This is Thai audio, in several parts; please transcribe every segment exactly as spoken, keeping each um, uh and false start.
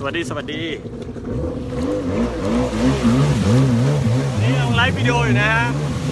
วัสดีสวัสดีนี่เราไลฟ์วิดีโออยู่นะฮะ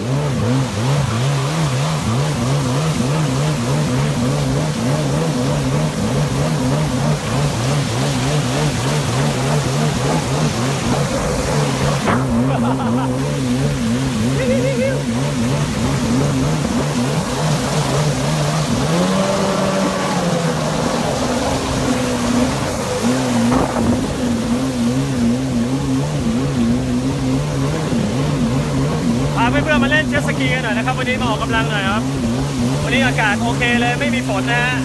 พาเพื่อนๆมาเล่นเจ็ตสกีกันหน่อยนะครับวันนี้มาออกกำลังหน่อยครับวันนี้อากาศโอเคเลยไม่มีฝนนะฮะ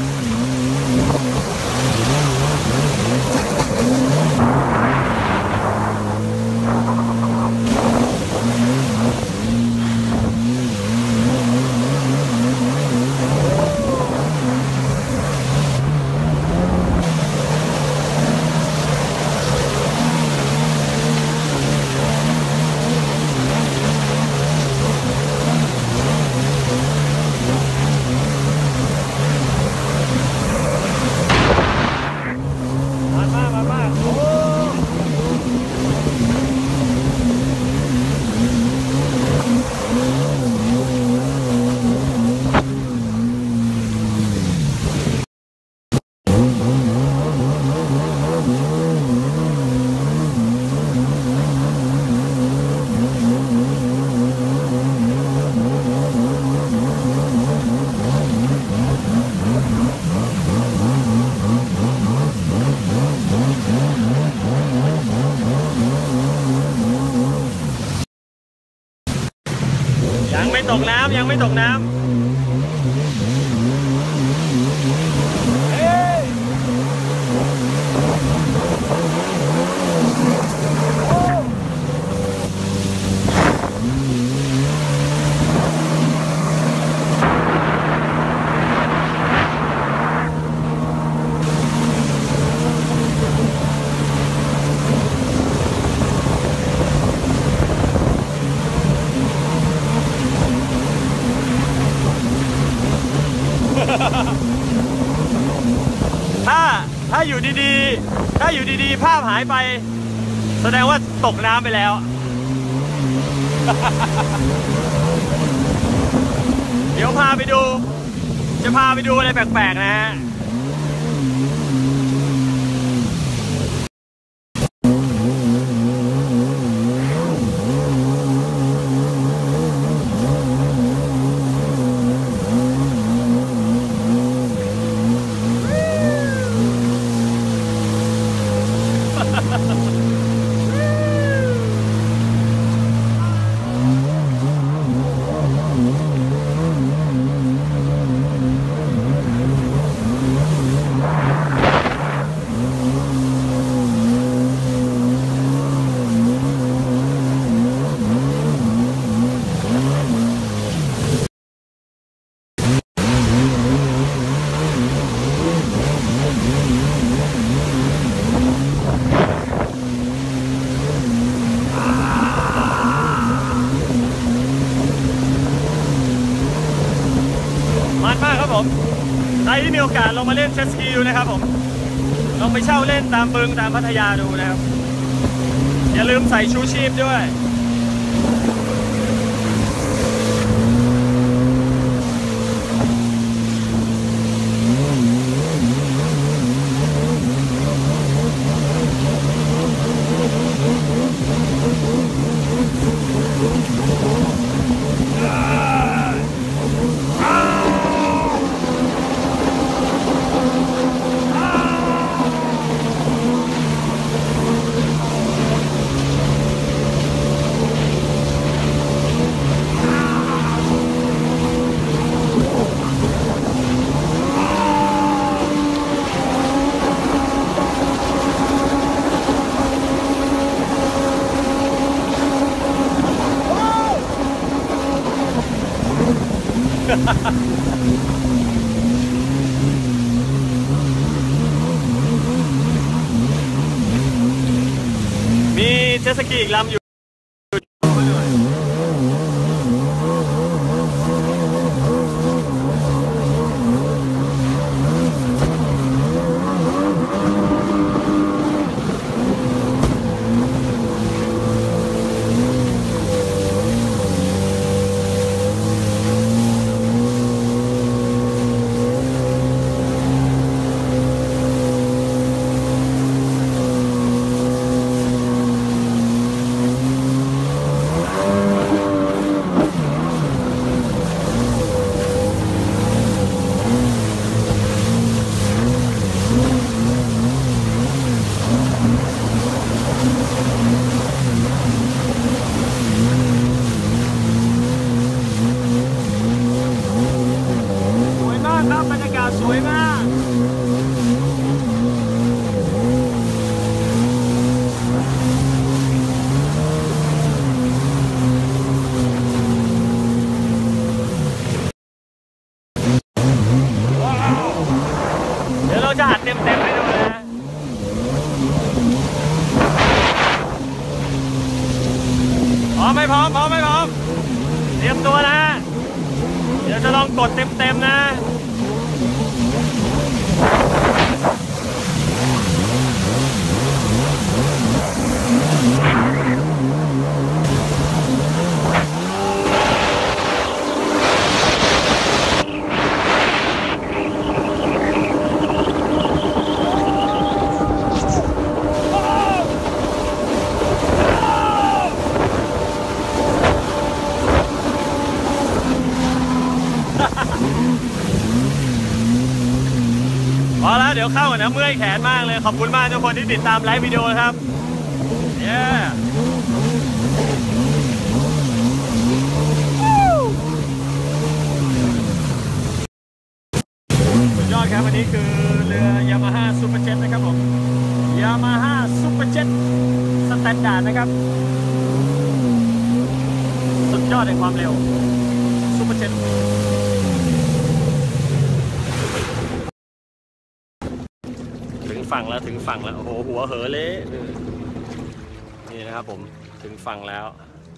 ยังไม่ตกน้ำยังไม่ตกน้ำถ้าถ้าอยู่ดีๆถ้าอยู่ดีๆภาพหายไปแสดงว่าตกน้ำไปแล้วเดี๋ยวพาไปดูจะพาไปดูอะไรแปลกๆนะฮะมันมากครับผมใครที่มีโอกาสลองมาเล่นเจ็ตสกีดูนะครับผมลองไปเช่าเล่นตามบึงตามพัทยาดูนะครับอย่าลืมใส่ชูชีพด้วยมีเจ็ตสกีอีกลำอยู่พร้อมพร้อมไม่พร้อมเตรียมตัวนะเดี๋ยวจะลองกดเต็มๆนะพอแล้วเดี๋ยวเข้ากันนะเมื่อยแขนมากเลยขอบคุณมากทุกคนที่ติดตามไลฟ์วิดีโอครับเย้สุดยอดครับวันนี้คือเรือยามาฮ่าซูเปอร์เจ็ตนะครับผมยามาฮ่าซูเปอร์เจ็ตสแตนดาร์ดนะครับสุดยอดในความเร็วซูเปอร์เจ็ตถึงฝั่งแล้วถึงฝั่งแล้วโอ้โหหัวเหอเละนี่นะครับผมถึงฝั่งแล้ว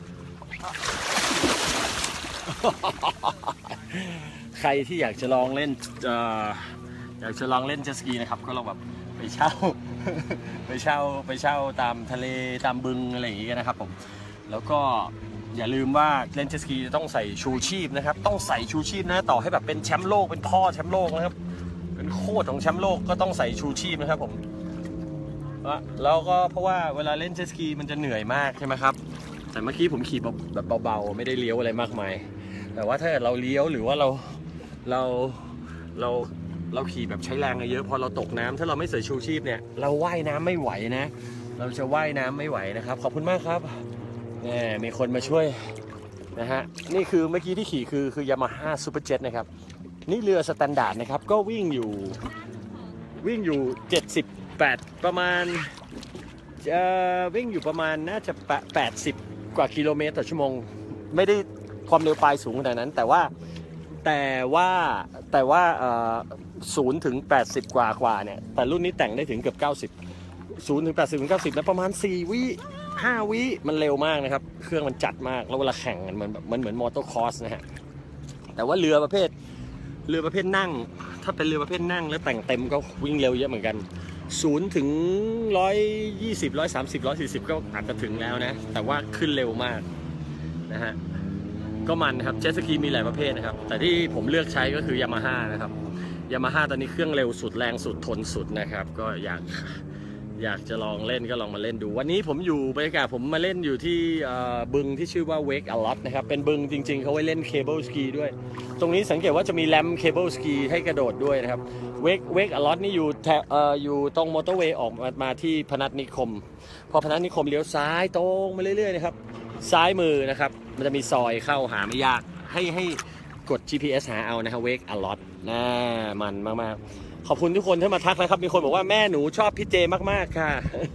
ใครที่อยากจะลองเล่นอยากจะลองเล่นเจ็ตสกีนะครับก็ลองแบบไปเช่า ไปเช่าไปเช่าตามทะเลตามบึงอะไรอย่างงี้กันนะครับผมแล้วก็อย่าลืมว่าเล่นเจ็ตสกีต้องใส่ชูชีพนะครับต้องใส่ชูชีพนะต่อให้แบบเป็นแชมป์โลกเป็นพ่อแชมป์โลกนะครับเป็นโคตรของแชมป์โลกก็ต้องใส่ชูชีพนะครับผมแล้วก็เพราะว่าเวลาเล่นเจ็ตสกีมันจะเหนื่อยมากใช่ไหมครับแต่เมื่อกี้ผมขี่แบบเบาๆไม่ได้เลี้ยวอะไรมากมายแต่ว่าถ้าเราเลี้ยวหรือว่าเราเราเราเราขี่แบบใช้แรงเยอะพอเราตกน้ำถ้าเราไม่ใส่ชูชีพเนี่ยเราว่ายน้ำไม่ไหวนะเราจะว่ายน้ำไม่ไหวนะครับขอบคุณมากครับนี่มีคนมาช่วยนะฮะนี่คือเมื่อกี้ที่ขี่คือคือยามาฮ่าซูเปอร์เจ็ตนะครับนี่เรือสแตนดาร์ดนะครับก็วิ่งอยู่วิ่งอยู่เจ็ดสิบแปดประมาณเอ่อวิ่งอยู่ประมาณน่าจะแปดสิบกว่ากิโลเมตรต่อชั่วโมงไม่ได้ความเร็วปลายสูงขนาดนั้นแต่ว่าแต่ว่าแต่ว่าศูนย์ถึงแปดสิบกว่ากว่าเนี่ยแต่รุ่นนี้แต่งได้ถึงเกือบเก้าสิบศูนย์ถึงแปดสิบถึงเก้าสิบนะประมาณสี่วิห้าวิมันเร็วมากนะครับเครื่องมันจัดมากแล้วเวลาแข่งกันมันแบบมันเหมือนมอเตอร์คอร์สนะฮะแต่ว่าเรือประเภทเรือประเภทนั่งถ้าเป็นเรือประเภทนั่งแล้วแต่งเต็มก็วิ่งเร็วเยอะเหมือนกันศูนย์ถึงร้อยยี่สิบร้อยสามสิบร้อยสี่สิบก็อาจจะถึงแล้วนะแต่ว่าขึ้นเร็วมากนะฮะก็มันนะครับเจ็ตสกีมีหลายประเภทนะครับแต่ที่ผมเลือกใช้ก็คือยามาฮ่านะครับยามาฮ่าตอนนี้เครื่องเร็วสุดแรงสุดทนสุดนะครับก็อยากอยากจะลองเล่นก็ลองมาเล่นดูวันนี้ผมอยู่บรรยากาศผมมาเล่นอยู่ที่บึงที่ชื่อว่า Wake a Lot นะครับเป็นบึงจริงๆเขาไว้เล่นเคเบิลสกีด้วยตรงนี้สังเกตว่าจะมีแรมเคเบิลสกีให้กระโดดด้วยนะครับ Wake Wake a Lot นี่อยู่แถวอยู่ตรงมอเตอร์เวย์ออกมาที่พนัสนิคมพอพนัสนิคมเลี้ยวซ้ายตรงมาเรื่อยๆนะครับซ้ายมือนะครับมันจะมีซอยเข้าหาไม่ยากให้ให้กด จี พี เอส หาเอานะฮะ Wake a Lot น่ามันมากๆขอบคุณทุกคนที่มาทักนะครับมีคนบอกว่าแม่หนูชอบพี่เจมากๆค่ะ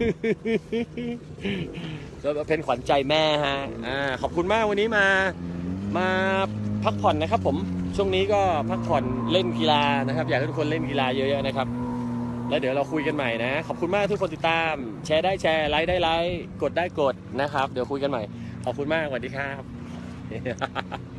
ก็เป็นขวัญใจแม่ฮะอ่าขอบคุณมากวันนี้มามาพักผ่อนนะครับผมช่วงนี้ก็พักผ่อนเล่นกีฬานะครับอยากให้ทุกคนเล่นกีฬาเยอะๆนะครับแล้วเดี๋ยวเราคุยกันใหม่นะขอบคุณมากทุกคนติดตามแชร์ได้แชร์ไลค์ได้ไลค์กดได้กดนะครับเดี๋ยวคุยกันใหม่ขอบคุณมากสวัสดีครับ